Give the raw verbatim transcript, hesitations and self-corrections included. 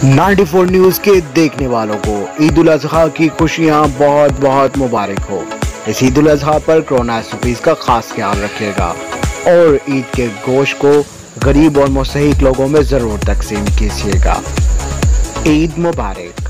Ninety four news के देखने वालों को ईद उल अजहा की खुशियां बहुत बहुत मुबारक हो। इस ईद उल अजहा पर कोरोना एसओपीज का खास ख्याल रखिएगा और ईद के गोश्त को गरीब और मुस्तहिक लोगों में जरूर तकसीम कीजिएगा। ईद मुबारक।